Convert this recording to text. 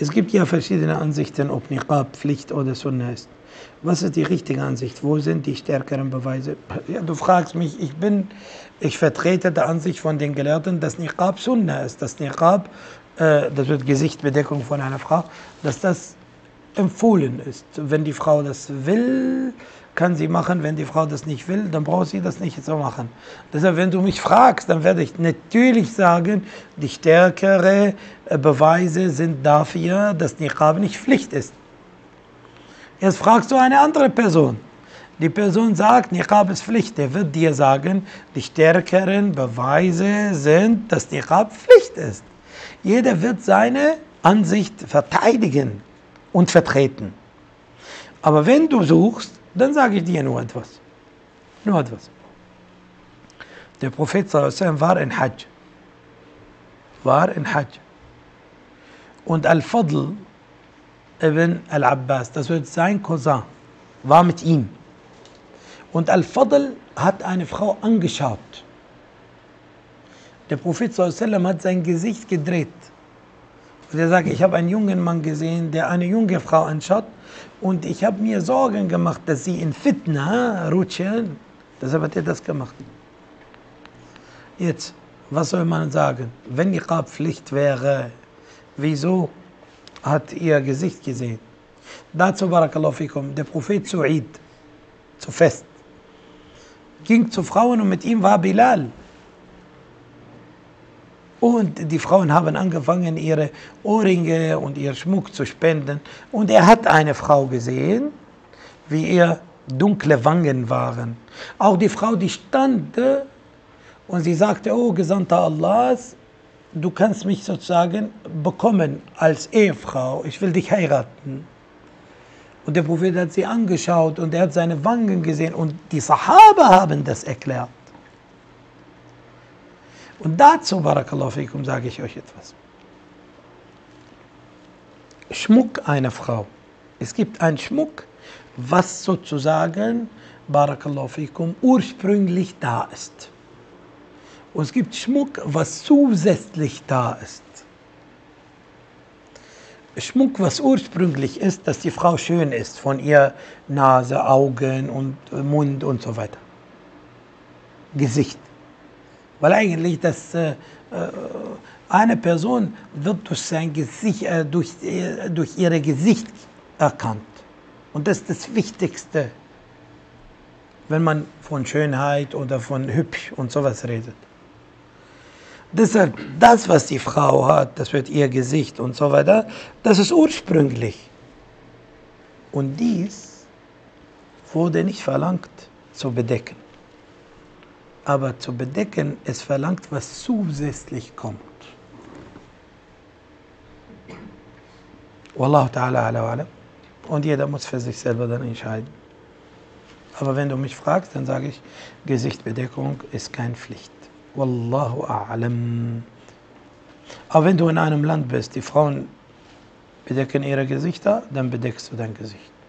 Es gibt ja verschiedene Ansichten, ob Niqab Pflicht oder Sunna ist. Was ist die richtige Ansicht? Wo sind die stärkeren Beweise? Ja, du fragst mich, ich vertrete die Ansicht von den Gelehrten, dass Niqab Sunna ist, dass Niqab, das wird Gesichtsbedeckung von einer Frau, dass das empfohlen ist. Wenn die Frau das will, kann sie machen. Wenn die Frau das nicht will, dann braucht sie das nicht so machen. Deshalb, wenn du mich fragst, dann werde ich natürlich sagen, die stärkeren Beweise sind dafür, dass Niqab nicht Pflicht ist. Jetzt fragst du eine andere Person. Die Person sagt, Niqab ist Pflicht. Der wird dir sagen, die stärkeren Beweise sind, dass Niqab Pflicht ist. Jeder wird seine Ansicht verteidigen und vertreten. Aber wenn du suchst, dann sage ich dir nur etwas. Nur etwas. Der Prophet sallallahu war in Hajj. Und Al-Fadl ibn Al-Abbas, das wird sein Cousin, war mit ihm. Und Al-Fadl hat eine Frau angeschaut. Der Prophet sallallahu hat sein Gesicht gedreht. Und er sagt, ich habe einen jungen Mann gesehen, der eine junge Frau anschaut. Und ich habe mir Sorgen gemacht, dass sie in Fitna rutschen. Deshalb hat er das gemacht. Jetzt, was soll man sagen? Wenn Niqab Pflicht wäre, wieso hat ihr Gesicht gesehen? Dazu, Barakallahu fikum, der Prophet zu Eid, zu Fest, ging zu Frauen und mit ihm war Bilal. Und die Frauen haben angefangen, ihre Ohrringe und ihr Schmuck zu spenden. Und er hat eine Frau gesehen, wie ihr dunkle Wangen waren. Auch die Frau, die stand und sie sagte, oh Gesandter Allahs, du kannst mich sozusagen bekommen als Ehefrau, ich will dich heiraten. Und der Prophet hat sie angeschaut und er hat seine Wangen gesehen und die Sahaba haben das erklärt. Und dazu, Barakallahu fikum, sage ich euch etwas. Schmuck einer Frau. Es gibt einen Schmuck, was sozusagen, Barakallahu fikum, ursprünglich da ist. Und es gibt Schmuck, was zusätzlich da ist. Schmuck, was ursprünglich ist, dass die Frau schön ist, von ihr Nase, Augen und Mund und so weiter. Gesicht. Weil eigentlich eine Person wird durch sein Gesicht, durch ihr Gesicht erkannt. Und das ist das Wichtigste, wenn man von Schönheit oder von hübsch und sowas redet. Deshalb, das, was die Frau hat, das wird ihr Gesicht und so weiter, das ist ursprünglich. Und dies wurde nicht verlangt zu bedecken. Aber zu bedecken, es verlangt, was zusätzlich kommt. Wallahu ta'ala ala wa alam. Und jeder muss für sich selber dann entscheiden. Aber wenn du mich fragst, dann sage ich, Gesichtsbedeckung ist keine Pflicht. Wallahu a'lam. Aber wenn du in einem Land bist, die Frauen bedecken ihre Gesichter, dann bedeckst du dein Gesicht.